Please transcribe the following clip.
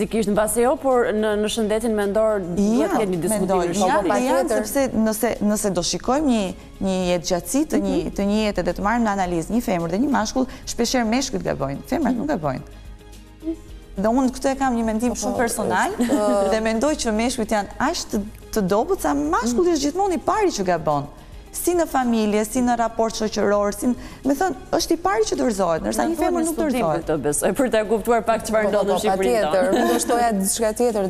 Fizikisht në base jo, por në shëndetin mendor duhet të ketë një diskutim janë, sepse nëse do shikojmë një jetë gjatësi të një jetë dhe të marrim në analizë një femër dhe një mashkull, shpeshherë meshkujt gabojnë, femrat nuk gabojnë. Dhe unë këtu e kam një mendim shumë personal dhe mendoj që meshkujt janë aq të dobët sa mashkulli është gjithmonë i pari që gabon. Si në familje, si në raport shoqëror, me thënë, është i pari që dorëzohet, ndërsa një femër nuk dorëzohet. Për të kuptuar pak çfarë ndodh në Shqipërinë tonë. Patjetër, nuk do shtoja diçka tjetër.